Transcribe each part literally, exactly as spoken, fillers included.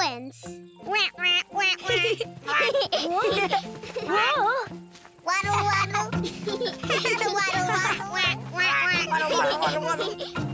dance. Wah, wah, wah, wah. Whoa. Waddle, waddle. Waddle, waddle, wah, wah, wah. Waddle, waddle, waddle, waddle.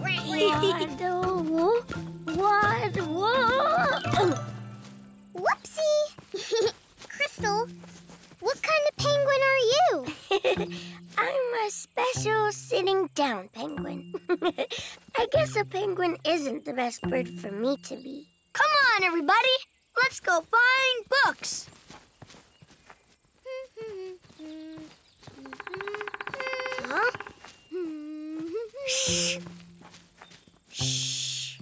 Waddle, waddle. Whoopsie. Crystal, what kind of penguin are you? I'm a special sitting down penguin. I guess a penguin isn't the best bird for me to be. Come on, everybody. Let's go find books. Huh? Shh. Shh.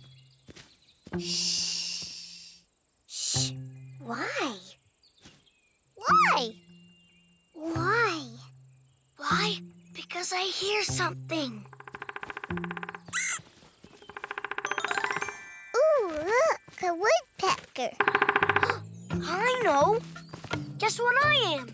Shh. Why? Why? Why? Why? Because I hear something. Ooh, look, a woodpecker. I know. Guess what I am?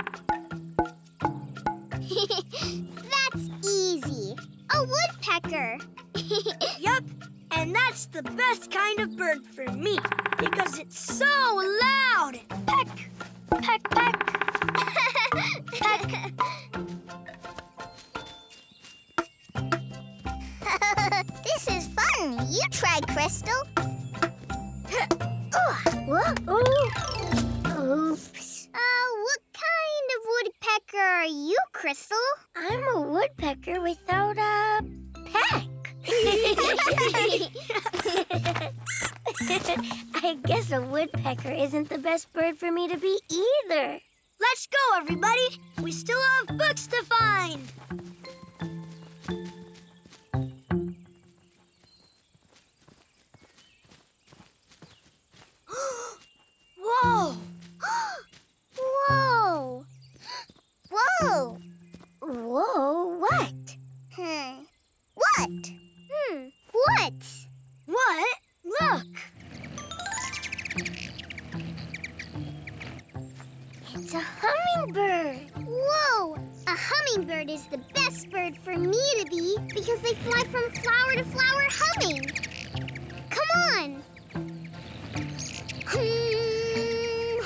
That's easy. A woodpecker. Yup, and that's the best kind of bird for me because it's so loud. Peck, peck, peck, peck. This is fun. You try, Crystal. Whoa. Oops. Uh, what kind of woodpecker are you, Crystal? I'm a woodpecker without a peck. I guess a woodpecker isn't the best bird for me to be either. Let's go, everybody. We still have books to find. Whoa! Whoa! Whoa! Whoa, what? Hmm. What? Hmm. What? What? Look! It's a hummingbird. Whoa! A hummingbird is the best bird for me to be because they fly from flower to flower humming. Come on! Hum,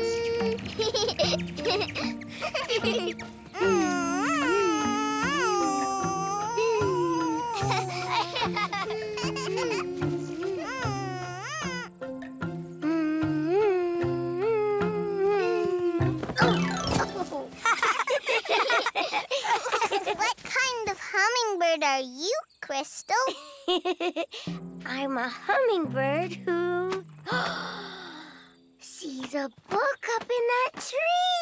What kind of hummingbird are you, Crystal? I'm a hummingbird who sees a book up in that tree.